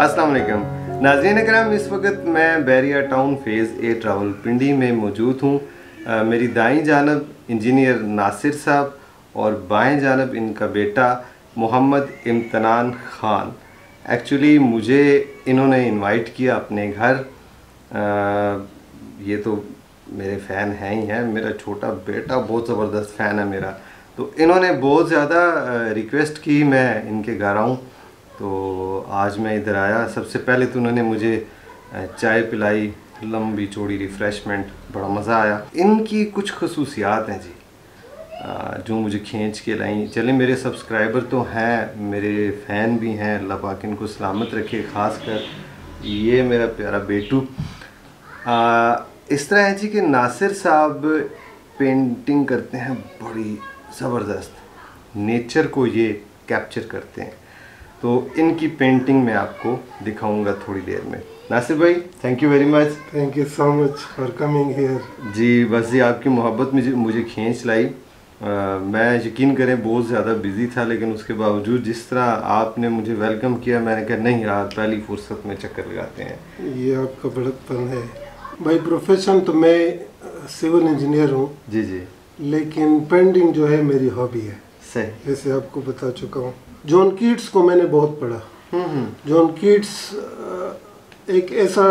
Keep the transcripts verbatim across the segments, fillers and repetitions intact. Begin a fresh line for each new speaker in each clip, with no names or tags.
अस्सलाम वालेकुम नाज़रीन करम, इस वक्त मैं Bahria town phase A Rawalpindi में मौजूद हूँ। मेरी दाईं जानब इंजीनियर नासिर साहब और बाएं जानब इनका बेटा मोहम्मद इम्तनान ख़ान। एक्चुअली मुझे इन्होंने इनवाइट किया अपने घर। आ, ये तो मेरे फ़ैन हैं ही हैं, मेरा छोटा बेटा बहुत ज़बरदस्त फ़ैन है मेरा। तो इन्होंने बहुत ज़्यादा रिक्वेस्ट की मैं इनके घर आऊँ, तो आज मैं इधर आया। सबसे पहले तो उन्होंने मुझे चाय पिलाई, लंबी चौड़ी रिफ़्रेशमेंट, बड़ा मज़ा आया। इनकी कुछ खसूसियात हैं जी जो मुझे खींच के लाई। चले, मेरे सब्सक्राइबर तो हैं, मेरे फ़ैन भी हैं, अल्लाह पाक इनको सलामत रखे। ख़ास कर ये मेरा प्यारा बेटू। आ, इस तरह है जी कि नासिर साहब पेंटिंग करते हैं बड़ी ज़बरदस्त, नेचर को ये कैप्चर करते हैं। तो इनकी पेंटिंग मैं आपको दिखाऊंगा थोड़ी देर में। नासिर भाई, thank you very much.
Thank you so much for coming here.
जी बस जी, आपकी मोहब्बत मुझे मुझे खींच लाई। आ, मैं यकीन करें बहुत ज़्यादा बिज़ी था, लेकिन उसके बावजूद जिस तरह आपने मुझे वेलकम किया, मैंने कहा नहीं यार, पहली फुर्सत में चक्कर लगाते हैं।
ये आपका बड़कपन है भाई। प्रोफेशन तो मैं सिविल इंजीनियर हूँ जी जी, लेकिन पेंटिंग जो है मेरी हॉबी है। सही, जैसे आपको बता चुका हूँ। जॉन कीट्स को मैंने बहुत पढ़ा। जॉन कीट्स एक ऐसा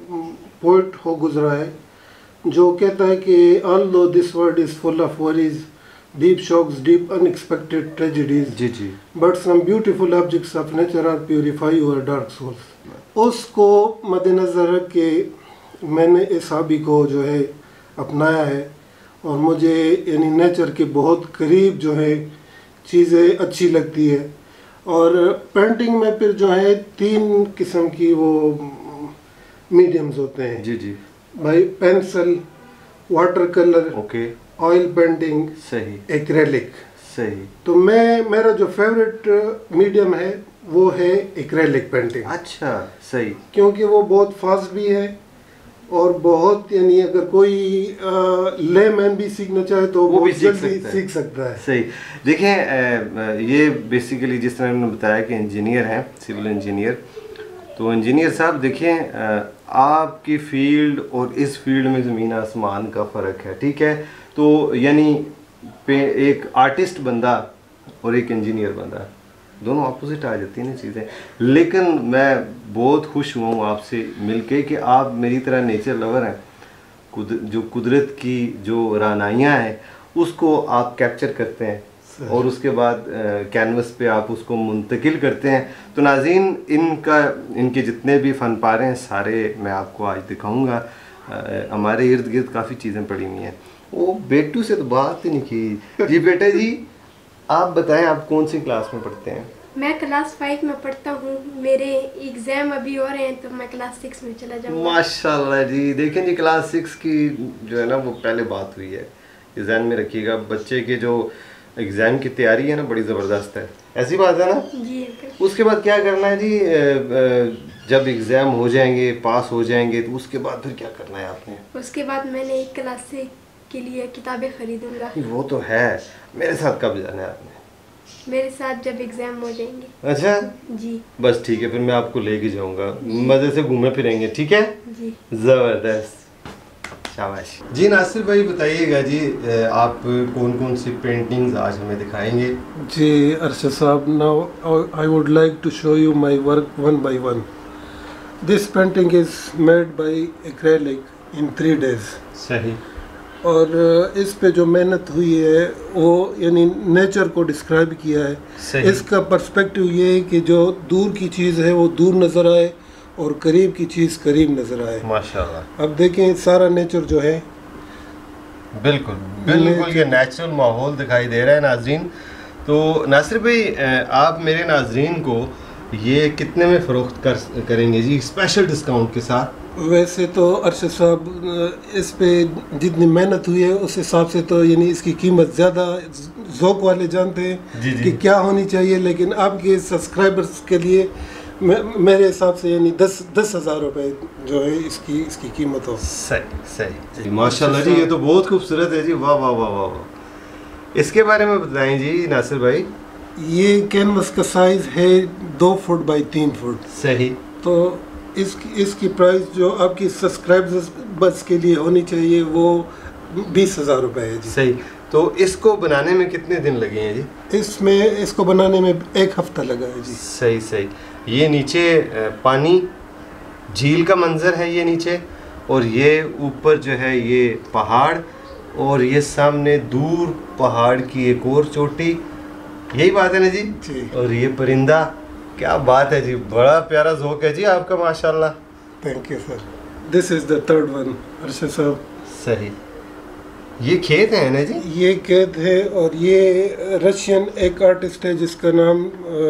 पोइट हो गुजरा है जो कहता है कि although this world is full of worries, deep shocks, deep unexpected tragedies, जी जी, but some beautiful objects of nature are purify your dark souls. उसको मद्देनजर रख के मैंने इस हॉबी को जो है अपनाया है, और मुझे यानी नेचर के बहुत करीब जो है चीज़ें अच्छी लगती है। और पेंटिंग में फिर जो है तीन किस्म की वो मीडियम्स होते हैं जी जी भाई। Pencil, water colour, okay, oil painting, सही, एक्रेलिक, सही। तो मैं मेरा जो फेवरेट मीडियम है वो है एक्रेलिक पेंटिंग। अच्छा, सही, क्योंकि वो बहुत फास्ट भी है और बहुत यानी अगर कोई लेमैन भी सीखना चाहे तो वो, वो भी सीख सकता, सीख सकता है। सही।
देखें, ये बेसिकली जिस तरह उन्होंने बताया कि इंजीनियर हैं, सिविल इंजीनियर। तो इंजीनियर साहब देखें, आपकी फील्ड और इस फील्ड में ज़मीन आसमान का फ़र्क है, ठीक है। तो यानी एक आर्टिस्ट बंदा और एक इंजीनियर बंदा, दोनों अपोजिट आ जाती हैं ना चीज़ें। लेकिन मैं बहुत खुश हुआ हूँ आपसे मिलके कि आप मेरी तरह नेचर लवर हैं। कुद, जो कुदरत की जो रानाइयाँ हैं उसको आप कैप्चर करते हैं और उसके बाद कैनवस पे आप उसको मुंतकिल करते हैं। तो नाज़रीन, इनका इनके जितने भी फ़न पारे हैं सारे मैं आपको आज दिखाऊंगा। हमारे इर्द गिर्द काफ़ी चीज़ें पड़ी हुई हैं। वो बेटू से तो बात ही नहीं की। जी बेटा जी, आप बताएं, आप कौन सी क्लास में पढ़ते हैं?
मैं क्लास फाइव में पढ़ता हूँ। मेरे एग्ज़ाम अभी हो रहे हैं तो मैं क्लास सिक्स में चला जाऊँगा।
माशाल्लाह जी। देखें जी, क्लास सिक्स की जो है ना वो पहले बात हुई है, ये ध्यान में रखिएगा। बच्चे के जो एग्ज़ाम की तैयारी है ना बड़ी ज़बरदस्त है, ऐसी बात है ना
जी।
उसके बाद क्या करना है जी? जब एग्ज़ाम हो जाएंगे, पास हो जाएंगे, तो उसके बाद फिर क्या करना है आपने?
उसके बाद मैंने एक क्लास से के लिए किताबें खरीदूंगा।
वो तो है। मेरे साथ कब जाना है आपने?
मेरे साथ जब एग्ज़ाम हो जाएंगे।
अच्छा
जी,
बस ठीक है, फिर मैं आपको लेके जाऊंगा, मज़े से घूमे फिरेंगे, ठीक है
जी।
ज़बरदस्त, शाबाश जी। नासिर भाई बताइएगा जी, आप कौन कौन सी पेंटिंग्स आज हमें दिखाएंगे?
जी अरशद साहब, now I would like to show you my work one by one. This painting is made by acrylic in three days. सही। और इस पे जो मेहनत हुई है वो यानी नेचर को डिस्क्राइब किया है। सही। इसका पर्सपेक्टिव ये है कि जो दूर की चीज़ है वो दूर नज़र आए और करीब की चीज़ करीब नज़र आए। माशाल्लाह। अब देखें सारा नेचर जो है
बिल्कुल बिल्कुल ये नेचुरल माहौल दिखाई दे रहा है नाजरीन। तो नासिर भाई, आप मेरे नाजरीन को ये कितने में फ़रोख्त कर करेंगे जी, स्पेशल डिस्काउंट के साथ?
वैसे तो अरशद साहब, इस पे जितनी मेहनत हुई है उस हिसाब से तो यानी इसकी कीमत ज़्यादा ज़ौक़ वाले जानते हैं कि क्या होनी चाहिए, लेकिन आपके सब्सक्राइबर्स के लिए मेरे हिसाब से यानी दस दस हज़ार रुपये जो है इसकी इसकी कीमत हो।
सही सही, माशाल्लाह जी, ये तो बहुत खूबसूरत है जी। वाह वाह वाह वाह वाह। इसके बारे में बताएं जी नासिर भाई।
ये कैनवस का साइज़ है दो फुट बाई तीन फुट।
सही।
तो इसकी इसकी प्राइस जो आपकी सब्सक्राइबर्स बस के लिए होनी चाहिए वो बीस हज़ार रुपये है जी।
सही। तो इसको बनाने में कितने दिन लगे हैं जी?
इसमें इसको बनाने में एक हफ्ता लगा है जी।
सही सही। ये नीचे पानी झील का मंजर है ये नीचे, और ये ऊपर जो है ये पहाड़, और ये सामने दूर पहाड़ की एक और चोटी, यही बात है ना जी?
जी।
और ये परिंदा, क्या बात है जी, बड़ा प्यारा ज़ोक है जी आपका माशाल्लाह।
Thank you sir. This is the third one Arshad साहब।
सही। ये खेत है ना जी?
ये खेत है, और ये रशियन एक आर्टिस्ट है जिसका नाम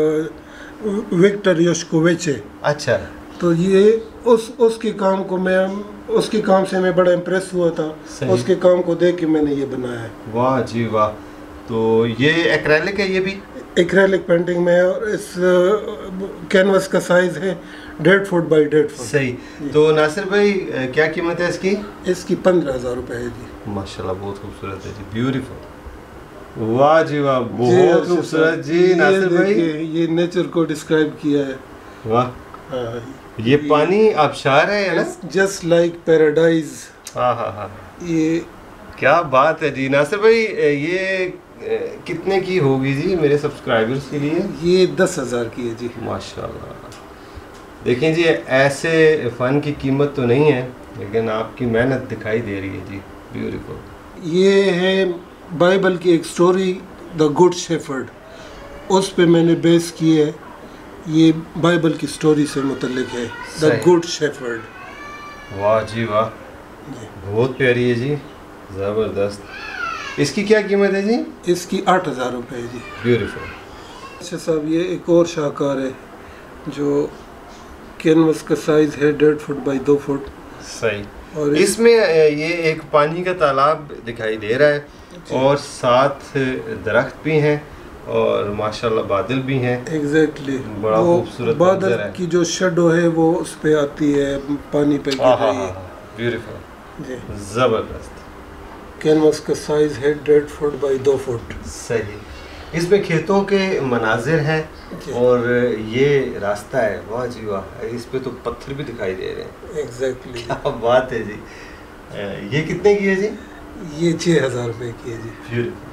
विक्टर योशकोविच है।
अच्छा।
तो ये उस उसके काम को मैं उसके काम से मैं बड़ा इम्प्रेस हुआ था। उसके काम को देख के मैंने ये बनाया है।
वाह जी वाह। तो ये एक्रेलिक है? ये भी
एक्रेलिक पेंटिंग में है, और इस कैनवस का साइज है डेढ़ फुट बाई डेढ़ फुट।
सही। तो नासिर भाई क्या कीमत है इसकी?
इसकी पंद्रह हज़ार रुपये है जी।
माशाल्लाह बहुत खूबसूरत है जी, ब्यूटीफुल। वाह जी वाह, बहुत खूबसूरत जी नासिर भाई।
ये नेचर को डिस्क्राइब किया है।
वाह। ये पानी आबशार है ना?
Just like paradise.
हाँ हाँ हाँ।
ये
क्या बात है जी नासिर भाई। ये कितने की होगी जी मेरे सब्सक्राइबर्स के लिए?
ये दस हज़ार की है जी।
माशाल्लाह। देखें जी, ऐसे फ़न की कीमत तो नहीं है, लेकिन आपकी मेहनत दिखाई दे रही है जी, ब्यूटीफुल।
ये है बाइबल की एक स्टोरी, द गुड शेफर्ड, उस पे मैंने बेस की है। ये बाइबल की स्टोरी से मुतल्लिक है, द गुड शेफर्ड।
वाह जी वाह, बहुत प्यारी है जी, ज़बरदस्त। इसकी क्या कीमत है जी?
इसकी आठ हज़ार रुपये है जी।
ब्यूटीफुल।
अच्छा साहब, ये एक और शाहकार है जो कैनवस का साइज है डेढ़ फुट बाई दो फुट।
सही। और इसमें ये एक पानी का तालाब दिखाई दे रहा है, और साथ दरख्त भी हैं, और माशाल्लाह बादल भी हैं।
एग्जैक्टली।
बड़ा खूबसूरत
बादल की जो शेडो है वो उस पे आती है, पानी पे गिर रही है।
ब्यूटीफुल जी, ज़बरदस्त।
कैनवस का साइज है डेढ़ फुट बाई दो फुट।
सही। इसमें खेतों के मनाजिर हैं, और ये रास्ता है। वाह जी वाह, इस पे तो पत्थर भी दिखाई दे रहे हैं।
एग्जैक्टली।
क्या बात है जी। ये कितने की है जी?
ये छः हज़ार रुपये की है जी।
ब्यूटीफुल।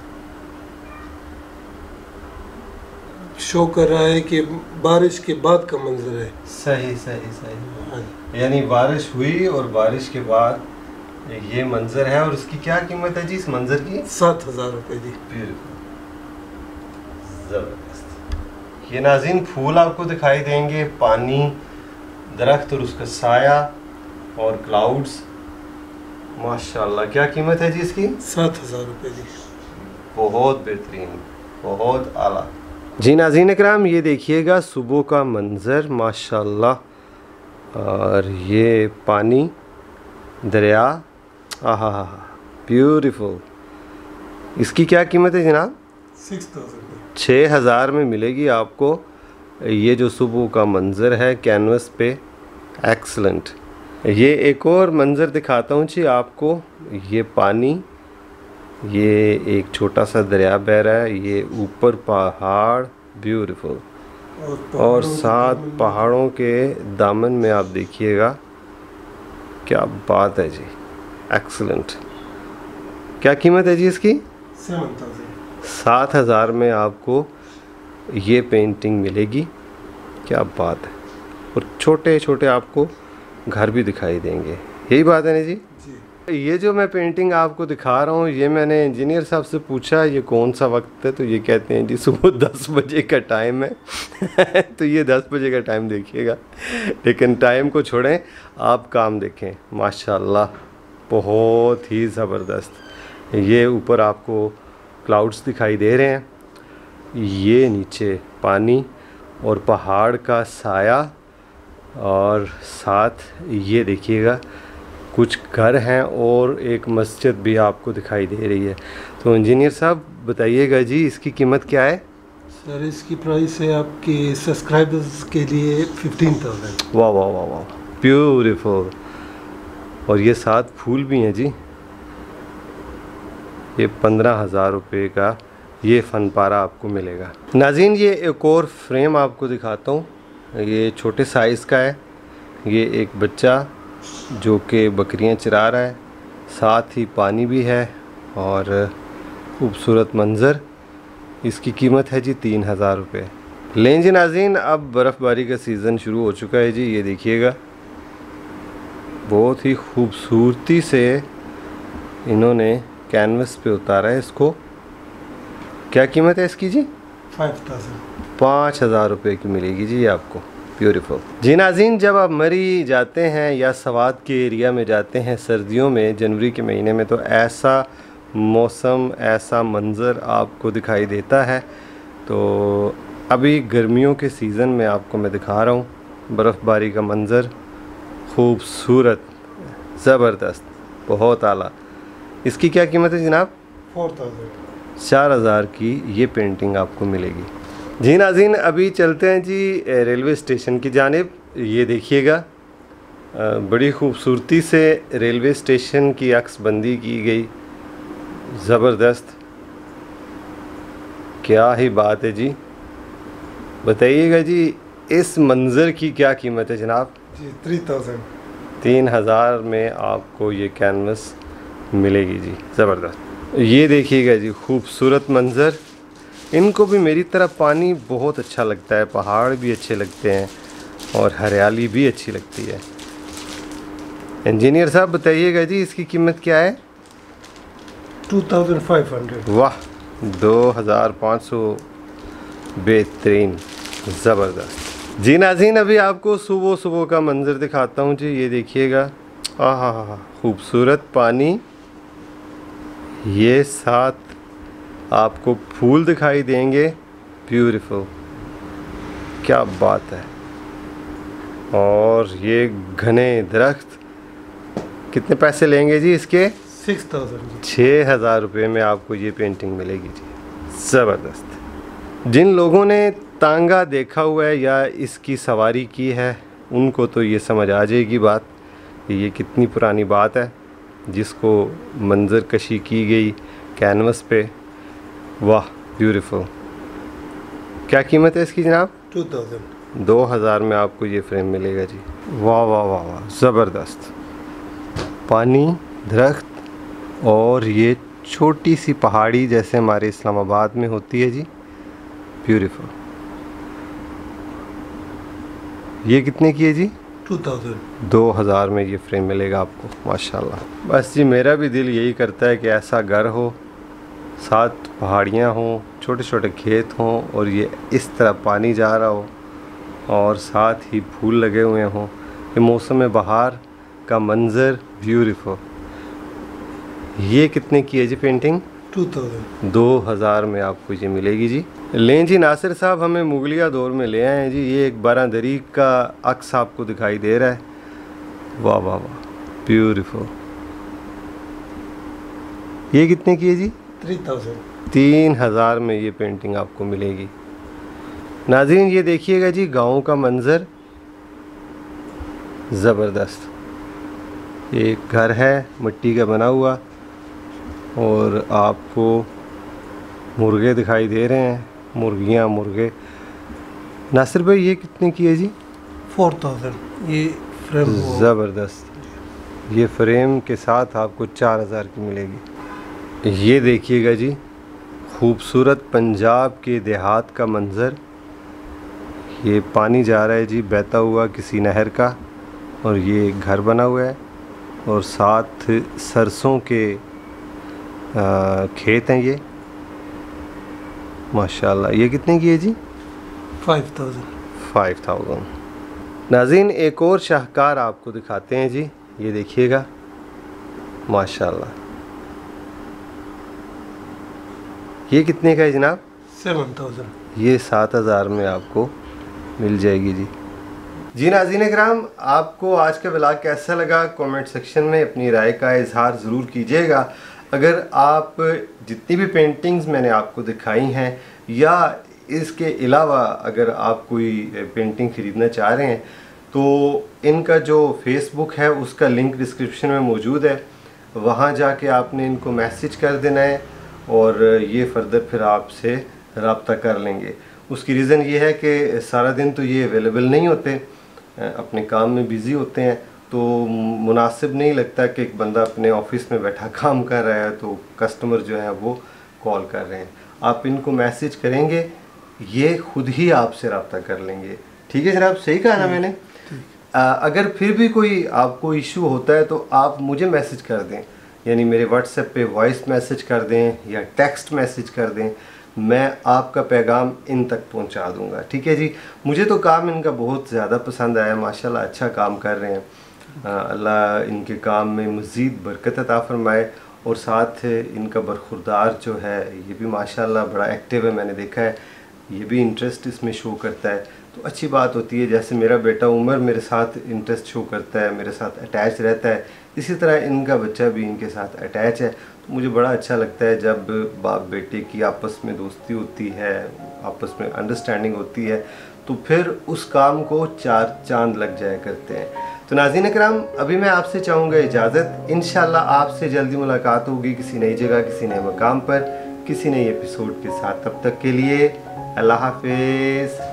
शो कर रहा है कि बारिश के बाद का मंजर है।
सही सही सही। यानी बारिश हुई और बारिश के बाद ये मंजर है। और इसकी क्या कीमत है जी इस मंजर की?
सात हज़ार रुपये जी।
ब्यूटीफुल, ज़बरदस्त। ये नाज़रीन फूल आपको दिखाई देंगे, पानी, दरख्त और उसका साया और क्लाउड्स। माशाल्लाह, क्या कीमत है जी इसकी?
सात हज़ार रुपये जी।
बहुत बेहतरीन, बहुत आला जी। नाज़रीन इकराम, ये देखिएगा सुबह का मंज़र माशाल्लाह, और ये पानी, दरिया, आहा हा, ब्यूटीफुल। इसकी क्या कीमत है जनाब?
Six thousand.
छः हज़ार में मिलेगी आपको ये जो सुबह का मंज़र है कैनवस पे। एक्सलेंट। ये एक और मंज़र दिखाता हूँ जी आपको। ये पानी, ये एक छोटा सा दरिया बह रहा है, ये ऊपर पहाड़, ब्यूटीफुल, और, और साथ पहाड़ों के दामन में आप देखिएगा, क्या बात है जी, एक्सलेंट। क्या कीमत है जी इसकी?
Seven thousand.
सात हज़ार में आपको ये पेंटिंग मिलेगी। क्या बात है। और छोटे छोटे आपको घर भी दिखाई देंगे, यही बात है ना जी?
जी।
ये जो मैं पेंटिंग आपको दिखा रहा हूँ, ये मैंने इंजीनियर साहब से पूछा ये कौन सा वक्त है, तो ये कहते हैं जी सुबह दस बजे का टाइम है। तो ये दस बजे का टाइम देखिएगा, लेकिन टाइम को छोड़ें, आप काम देखें। माशाल्लाह, बहुत ही ज़बरदस्त। ये ऊपर आपको क्लाउड्स दिखाई दे रहे हैं, ये नीचे पानी और पहाड़ का साया, और साथ ये देखिएगा कुछ घर हैं और एक मस्जिद भी आपको दिखाई दे रही है। तो इंजीनियर साहब बताइएगा जी इसकी कीमत क्या है?
सर इसकी प्राइस है आपके सब्सक्राइबर्स के लिए फिफ्टीन थाउजेंड।
वाह वाह वाह वाह, ब्यूटीफुल। और ये साथ फूल भी हैं जी। ये पंद्रह हज़ार रुपये का ये फ़न पारा आपको मिलेगा। नाज़रीन, ये एक और फ्रेम आपको दिखाता हूँ। ये छोटे साइज़ का है, ये एक बच्चा जो कि बकरियां चरा रहा है, साथ ही पानी भी है और खूबसूरत मंज़र। इसकी कीमत है जी तीन हज़ार रुपये। लें जी नाज़रीन, अब बर्फ़बारी का सीज़न शुरू हो चुका है जी। ये देखिएगा बहुत ही खूबसूरती से इन्होंने कैनवस पे उतारा है इसको। क्या कीमत है इसकी जी?
फाइव थाउजेंड
पाँच हज़ार रुपये की मिलेगी जी आपको। ब्यूटीफुल जी नाज़रीन, जब आप मरी जाते हैं या सवात के एरिया में जाते हैं सर्दियों में, जनवरी के महीने में, तो ऐसा मौसम, ऐसा मंज़र आपको दिखाई देता है। तो अभी गर्मियों के सीज़न में आपको मैं दिखा रहा हूँ बर्फ़बारी का मंज़र, खूबसूरत, ज़बरदस्त, बहुत आला। इसकी क्या कीमत है जनाब?
फोर थाउजेंड
चार हज़ार की ये पेंटिंग आपको मिलेगी जी नाज़रीन। अभी चलते हैं जी रेलवे स्टेशन की जानिब। ये देखिएगा बड़ी खूबसूरती से रेलवे स्टेशन की अक्सबंदी की गई, ज़बरदस्त, क्या ही बात है जी। बताइएगा जी इस मंज़र की क्या कीमत है जनाब?
जी थ्री थाउजेंड
तीन हज़ार में आपको ये कैनवस मिलेगी जी, ज़बरदस्त। ये देखिएगा जी खूबसूरत मंज़र। इनको भी मेरी तरह पानी बहुत अच्छा लगता है, पहाड़ भी अच्छे लगते हैं और हरियाली भी अच्छी लगती है। इंजीनियर साहब बताइएगा जी इसकी कीमत क्या है?
टू थाउजेंड फाइव हंड्रेड
वाह, दो हज़ार पाँच सौ, बेहतरीन, ज़बरदस्त जी नाज़रीन। अभी आपको सुबह सुबह का मंज़र दिखाता हूँ जी। ये देखिएगा, आहा हा हा, खूबसूरत पानी, ये साथ आपको फूल दिखाई देंगे, ब्यूटीफुल, क्या बात है। और ये घने दरख्त, कितने पैसे लेंगे जी इसके?
सिक्स थाउजेंड
छः हज़ार रुपये में आपको ये पेंटिंग मिलेगी जी, ज़बरदस्त। जिन लोगों ने तांगा देखा हुआ है या इसकी सवारी की है उनको तो ये समझ आ जाएगी बात कि ये कितनी पुरानी बात है, जिसको मंज़र कशी की गई कैनवस पे। वाह, ब्यूटीफुल। क्या कीमत है इसकी जनाब?
टू थाउजेंड
दो हज़ार में आपको ये फ्रेम मिलेगा जी। वाह वाह वाह वाह, ज़बरदस्त। पानी, दरख्त और ये छोटी सी पहाड़ी जैसे हमारे इस्लामाबाद में होती है जी, ब्यूटीफुल। ये कितने की है जी?
टू थाउजेंड
दो हज़ार में ये फ्रेम मिलेगा आपको, माशाल्लाह। बस जी मेरा भी दिल यही करता है कि ऐसा घर हो, साथ पहाड़ियाँ हों, छोटे छोटे खेत हों और ये इस तरह पानी जा रहा हो और साथ ही फूल लगे हुए हों। ये मौसम बहार का मंज़र, ब्यूटीफुल। ये कितने की है जी पेंटिंग?
टू थाउजेंड
दो हज़ार में आपको ये मिलेगी जी। लें जी नासिर साहब, हमें मुगलिया दौर में ले आए हैं जी। ये एक बारह दरी का अक्स आपको दिखाई दे रहा है। वाह वाह वाह, ब्यूटीफुल। ये कितने की है जी?
थ्री थाउजेंड
तीन हज़ार में ये पेंटिंग आपको मिलेगी। नाज़रीन ये देखिएगा जी गांव का मंज़र, ज़बरदस्त। एक घर है मिट्टी का बना हुआ और आपको मुर्गे दिखाई दे रहे हैं, मुर्गियाँ, मुर्गे। नासिर भाई ये कितने की है जी?
फोर थाउजेंड ये फ्रेम।
ज़बरदस्त। ये फ्रेम के साथ आपको चार हज़ार की मिलेगी। ये देखिएगा जी खूबसूरत पंजाब के देहात का मंज़र। ये पानी जा रहा है जी बहता हुआ किसी नहर का और ये घर बना हुआ है और साथ सरसों के आ, खेत हैं ये, माशाल्लाह। ये कितने की है जी?
Five thousand
five thousand. नाज़रीन एक और शाहकार आपको दिखाते हैं जी। ये देखिएगा, माशाल्लाह। ये कितने का है जनाब?
सेवन थाउजेंड
ये सात हज़ार में आपको मिल जाएगी जी। जी नाज़रीन इकराम, आपको आज का व्लॉग कैसा लगा कमेंट सेक्शन में अपनी राय का इजहार ज़रूर कीजिएगा। अगर आप जितनी भी पेंटिंग्स मैंने आपको दिखाई हैं या इसके अलावा अगर आप कोई पेंटिंग ख़रीदना चाह रहे हैं तो इनका जो फेसबुक है उसका लिंक डिस्क्रिप्शन में मौजूद है, वहाँ जाके आपने इनको मैसेज कर देना है और ये फर्दर फिर आपसे रब्ता कर लेंगे। उसकी रीज़न ये है कि सारा दिन तो ये अवेलेबल नहीं होते, अपने काम में बिज़ी होते हैं, तो मुनासिब नहीं लगता कि एक बंदा अपने ऑफिस में बैठा काम कर रहा है तो कस्टमर जो है वो कॉल कर रहे हैं। आप इनको मैसेज करेंगे, ये खुद ही आपसे रब्ता कर लेंगे। ठीक है जनाब, सही कहा ना मैंने? आ, अगर फिर भी कोई आपको इशू होता है तो आप मुझे मैसेज कर दें, यानी मेरे व्हाट्सएप पे वॉइस मैसेज कर दें या टेक्स्ट मैसेज कर दें, मैं आपका पैगाम इन तक पहुंचा दूंगा। ठीक है जी। मुझे तो काम इनका बहुत ज़्यादा पसंद आया, माशाल्लाह अच्छा काम कर रहे हैं। अल्लाह इनके काम में मज़ीद बरकत अता फरमाए, और साथ इनका बरखुरदार जो है ये भी माशाल्लाह बड़ा एक्टिव है, मैंने देखा है, ये भी इंटरेस्ट इसमें शो करता है, तो अच्छी बात होती है। जैसे मेरा बेटा उमर मेरे साथ इंटरेस्ट शो करता है, मेरे साथ अटैच रहता है, इसी तरह इनका बच्चा भी इनके साथ अटैच है। तो मुझे बड़ा अच्छा लगता है जब बाप बेटे की आपस में दोस्ती होती है, आपस में अंडरस्टैंडिंग होती है, तो फिर उस काम को चार चांद लग जाया करते हैं। तो नाज़रीन इकराम, अभी मैं आपसे चाहूँगा इजाज़त। इंशाल्लाह आपसे जल्दी मुलाकात होगी किसी नई जगह, किसी नए मकाम पर, किसी नए एपिसोड के साथ। तब तक के लिए अल्लाह हाफिज़।